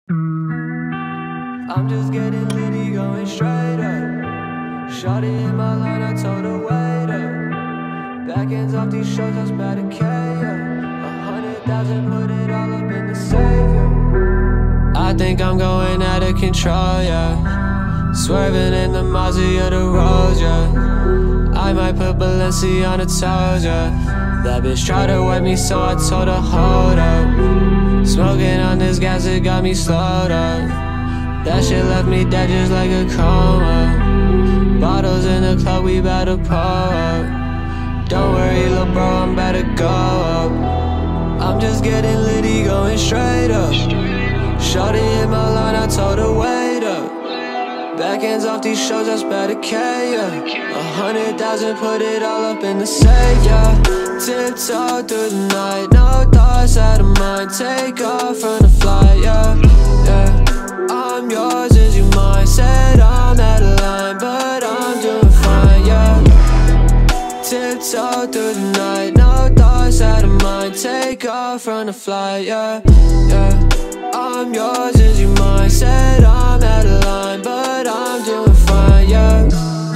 I'm just getting litty, going straight up. Shorty in my line, I told her wait up. Back ends off these shows, I was about to KO. 100,000, put it all up in the savior. I think I'm going out of control, yeah. Swerving in the Mazda of the roads, yeah. I might put Balenci on the toes, yeah. That bitch tried to wipe me, so I told her hold up. Smoking on this gas, it got me slowed up. That shit left me dead just like a coma. Bottles in the club, we bout to pull up. Don't worry, lil' bro, I'm about to go up. I'm just getting litty, going straight up. Shorty in my line, I told her wait up. Back ends off these shows, that's about to KO. 100,000, put it all up in the safe, yeah. Tiptoe through the night, no thoughts out of mind. Take off from the flight, yeah, yeah. I'm yours, is you mine? Said I'm out of line, but I'm doing fine, yeah. Tiptoe through the night, no thoughts out of mind. Take off from the flight, yeah, yeah. I'm yours, is you mine? Said I'm out of line, but I'm doing fine, yeah.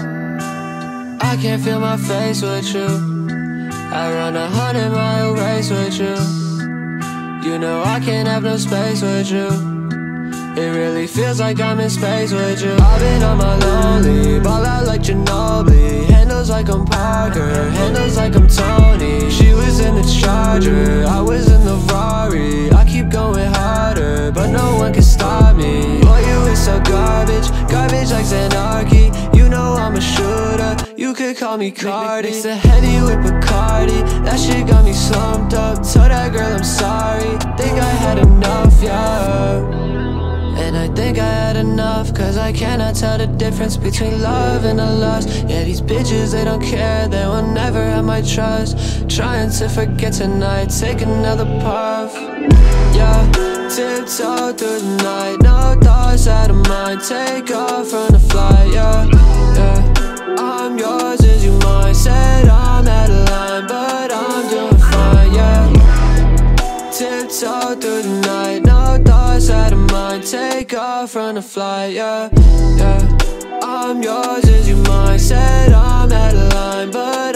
I can't feel my face with you. I run 100-mile race with you. You know I can't have no space with you. It really feels like I'm in space with you. I've been on my lonely, ball out like Ginobili. Handles like I'm Parker, handles like I'm Tony. She was in the Charger, I was in the Rari. I keep going harder, but no one can stop me. Boy, you is so garbage, garbage like Zanarchy. You know I'm a shooter, you could call me Cardi. Mix the Henny with Bacardi, that shit got me slumped up. Tell that girl I'm sorry, think I had enough, yeah. And I think I had enough, cause I cannot tell the difference between love and a lust. Yeah, these bitches, they don't care, they will never have my trust. Trying to forget tonight, take another puff. Yeah, tiptoe through the night, no thoughts out of mind. Take off from the flight, yeah, yeah. I'm yours, is you mine? Said I'm out of line, but I'm doing fine, yeah. Tiptoe through the night, no thoughts out of mind. Take off from the flight, yeah, yeah. I'm yours, is you mine? Said I'm out of line, but